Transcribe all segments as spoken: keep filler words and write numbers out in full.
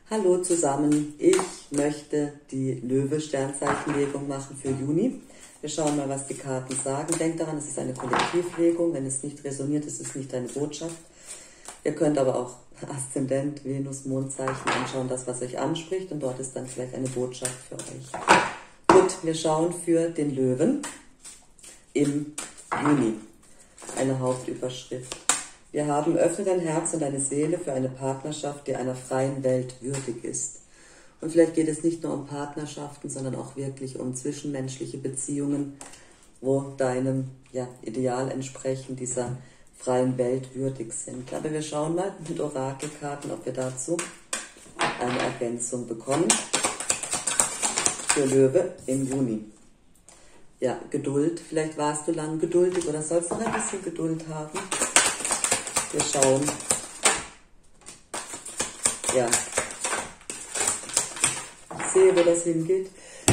Hallo zusammen, ich möchte die Löwe-Sternzeichenlegung machen für Juni. Wir schauen mal, was die Karten sagen. Denkt daran, es ist eine Kollektivlegung. Wenn es nicht resoniert, ist es nicht eine Botschaft. Ihr könnt aber auch Aszendent, Venus, Mondzeichen anschauen, das, was euch anspricht. Und dort ist dann vielleicht eine Botschaft für euch. Gut, wir schauen für den Löwen im Juni. Eine Hauptüberschrift. Wir haben, öffne dein Herz und deine Seele für eine Partnerschaft, die einer freien Welt würdig ist. Und vielleicht geht es nicht nur um Partnerschaften, sondern auch wirklich um zwischenmenschliche Beziehungen, wo deinem ja, Ideal entsprechen, dieser freien Welt würdig sind. Aber wir schauen mal mit Orakelkarten, ob wir dazu eine Ergänzung bekommen. Für Löwe im Juni. Ja, Geduld. Vielleicht warst du lang geduldig oder sollst noch ein bisschen Geduld haben. Wir schauen. Ja. Ich sehe, wo das hingeht.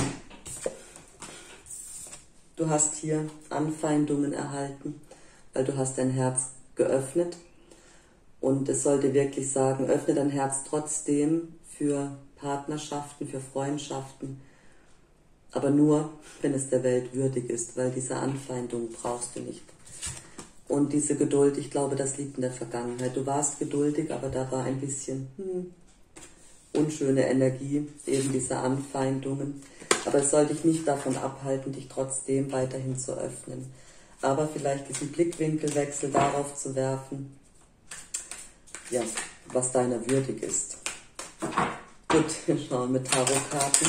Du hast hier Anfeindungen erhalten, weil du hast dein Herz geöffnet. Und es sollte wirklich sagen, öffne dein Herz trotzdem für Partnerschaften, für Freundschaften. Aber nur, wenn es der Welt würdig ist, weil diese Anfeindung brauchst du nicht. Und diese Geduld, ich glaube, das liegt in der Vergangenheit. Du warst geduldig, aber da war ein bisschen hm, unschöne Energie, eben diese Anfeindungen. Aber es soll dich nicht davon abhalten, dich trotzdem weiterhin zu öffnen. Aber vielleicht diesen Blickwinkelwechsel darauf zu werfen, ja, was deiner würdig ist. Gut, wir schauen mit Tarotkarten.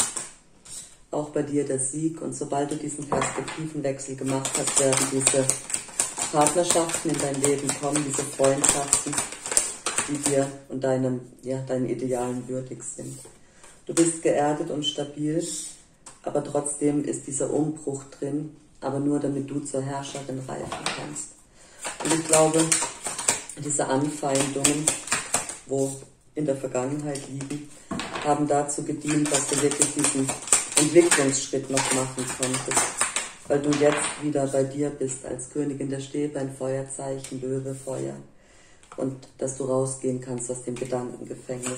Auch bei dir der Sieg. Und sobald du diesen Perspektivenwechsel gemacht hast, werden diese Partnerschaften in dein Leben kommen, diese Freundschaften, die dir und deinem, ja, deinen Idealen würdig sind. Du bist geerdet und stabil, aber trotzdem ist dieser Umbruch drin, aber nur damit du zur Herrscherin reifen kannst. Und ich glaube, diese Anfeindungen, wo in der Vergangenheit liegen, haben dazu gedient, dass du wirklich diesen Entwicklungsschritt noch machen konntest. Weil du jetzt wieder bei dir bist als Königin der Stäbe, ein Feuerzeichen, Löwe, Feuer. Und dass du rausgehen kannst aus dem Gedankengefängnis.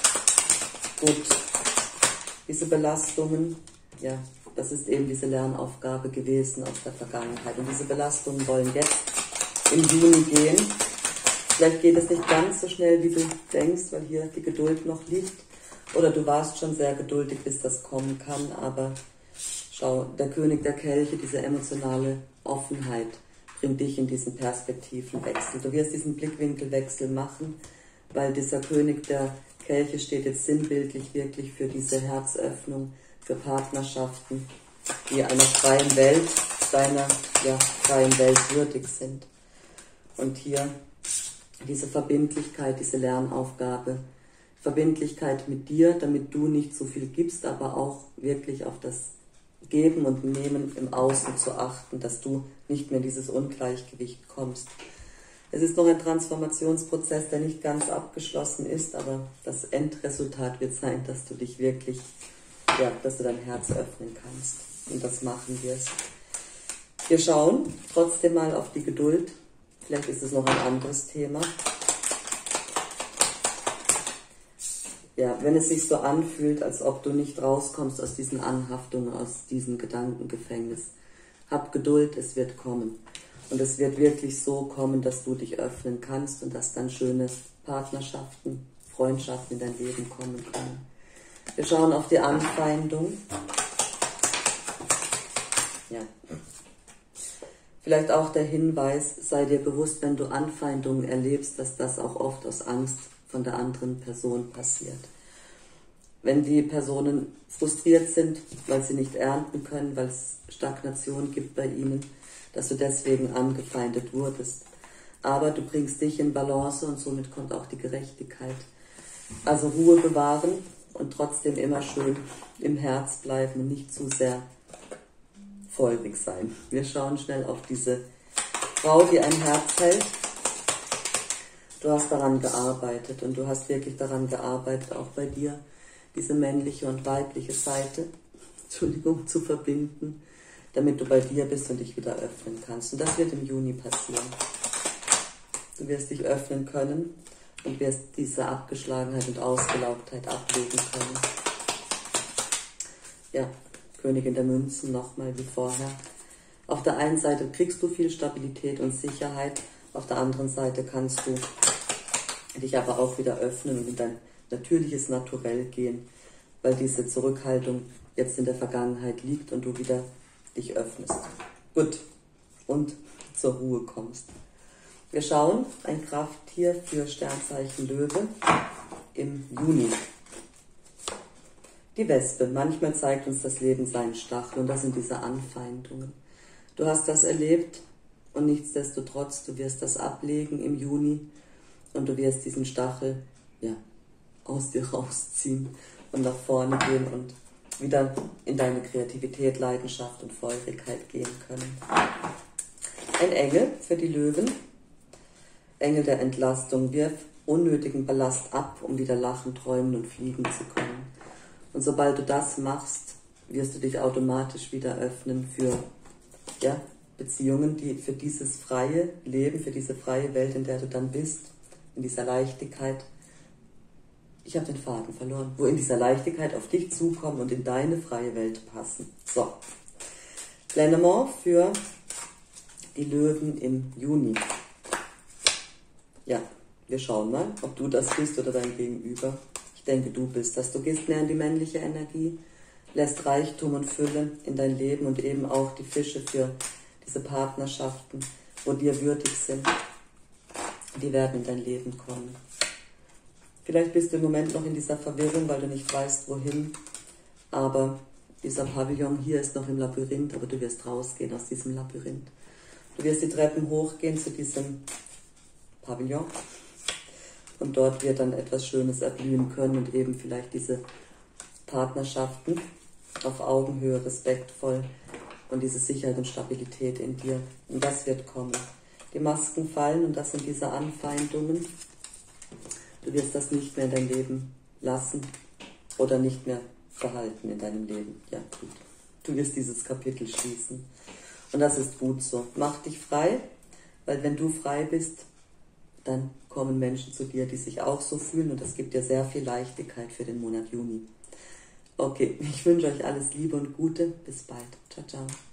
Gut, diese Belastungen, ja, das ist eben diese Lernaufgabe gewesen aus der Vergangenheit. Und diese Belastungen wollen jetzt im Juni gehen. Vielleicht geht es nicht ganz so schnell, wie du denkst, weil hier die Geduld noch liegt. Oder du warst schon sehr geduldig, bis das kommen kann, aber schau, der König der Kelche, diese emotionale Offenheit, bringt dich in diesen Perspektivenwechsel. Du wirst diesen Blickwinkelwechsel machen, weil dieser König der Kelche steht jetzt sinnbildlich wirklich für diese Herzöffnung, für Partnerschaften, die einer freien Welt, deiner ja, freien Welt würdig sind. Und hier diese Verbindlichkeit, diese Lernaufgabe, Verbindlichkeit mit dir, damit du nicht so viel gibst, aber auch wirklich auf das Geben und Nehmen im Außen zu achten, dass du nicht mehr in dieses Ungleichgewicht kommst. Es ist noch ein Transformationsprozess, der nicht ganz abgeschlossen ist, aber das Endresultat wird sein, dass du dich wirklich, ja, dass du dein Herz öffnen kannst und das machen wirst. Wir schauen trotzdem mal auf die Geduld. Vielleicht ist es noch ein anderes Thema. Ja, wenn es sich so anfühlt, als ob du nicht rauskommst aus diesen Anhaftungen, aus diesem Gedankengefängnis, hab Geduld, es wird kommen. Und es wird wirklich so kommen, dass du dich öffnen kannst und dass dann schöne Partnerschaften, Freundschaften in dein Leben kommen können. Wir schauen auf die Anfeindung. Ja. Vielleicht auch der Hinweis, sei dir bewusst, wenn du Anfeindungen erlebst, dass das auch oft aus Angst von der anderen Person passiert. Wenn die Personen frustriert sind, weil sie nicht ernten können, weil es Stagnation gibt bei ihnen, dass du deswegen angefeindet wurdest. Aber du bringst dich in Balance und somit kommt auch die Gerechtigkeit. Also Ruhe bewahren und trotzdem immer schön im Herz bleiben und nicht zu sehr feurig sein. Wir schauen schnell auf diese Frau, die ein Herz hält. Du hast daran gearbeitet und du hast wirklich daran gearbeitet, auch bei dir diese männliche und weibliche Seite, Entschuldigung, zu verbinden, damit du bei dir bist und dich wieder öffnen kannst. Und das wird im Juni passieren. Du wirst dich öffnen können und wirst diese Abgeschlagenheit und Ausgelaugtheit ablegen können. Ja, Königin der Münzen nochmal wie vorher. Auf der einen Seite kriegst du viel Stabilität und Sicherheit, auf der anderen Seite kannst du dich aber auch wieder öffnen und in dein natürliches Naturell gehen, weil diese Zurückhaltung jetzt in der Vergangenheit liegt und du wieder dich öffnest. Gut, und zur Ruhe kommst. Wir schauen ein Krafttier für Sternzeichen Löwe im Juni. Die Wespe. Manchmal zeigt uns das Leben seinen Stachel und das sind diese Anfeindungen. Du hast das erlebt und nichtsdestotrotz, du wirst das ablegen im Juni und du wirst diesen Stachel ja, aus dir rausziehen und nach vorne gehen und wieder in deine Kreativität, Leidenschaft und Feurigkeit gehen können. Ein Engel für die Löwen. Engel der Entlastung. Wirf unnötigen Ballast ab, um wieder lachen, träumen und fliegen zu können. Und sobald du das machst, wirst du dich automatisch wieder öffnen für ja, Beziehungen, die für dieses freie Leben, für diese freie Welt, in der du dann bist, in dieser Leichtigkeit. Ich habe den Faden verloren. Wo in dieser Leichtigkeit auf dich zukommen und in deine freie Welt passen. So. Lenormand für die Löwen im Juni. Ja, wir schauen mal, ob du das bist oder dein Gegenüber. Ich denke, du bist das. Du gehst mehr in die männliche Energie, lässt Reichtum und Fülle in dein Leben und eben auch die Fische für diese Partnerschaften, wo dir würdig sind. Die werden in dein Leben kommen. Vielleicht bist du im Moment noch in dieser Verwirrung, weil du nicht weißt, wohin. Aber dieser Pavillon hier ist noch im Labyrinth, aber du wirst rausgehen aus diesem Labyrinth. Du wirst die Treppen hochgehen zu diesem Pavillon. Und dort wird dann etwas Schönes erblühen können und eben vielleicht diese Partnerschaften auf Augenhöhe, respektvoll und diese Sicherheit und Stabilität in dir. Und das wird kommen. Die Masken fallen und das sind diese Anfeindungen. Du wirst das nicht mehr in dein Leben lassen oder nicht mehr verhalten in deinem Leben. Ja, gut. Du wirst dieses Kapitel schließen. Und das ist gut so. Mach dich frei, weil wenn du frei bist, dann kommen Menschen zu dir, die sich auch so fühlen und das gibt dir sehr viel Leichtigkeit für den Monat Juni. Okay, ich wünsche euch alles Liebe und Gute. Bis bald. Ciao, ciao.